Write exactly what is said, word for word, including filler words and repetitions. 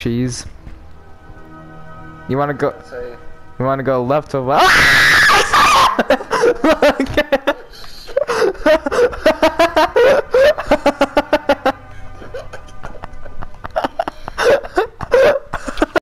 Cheese. You wanna go? Say. You wanna go left or left?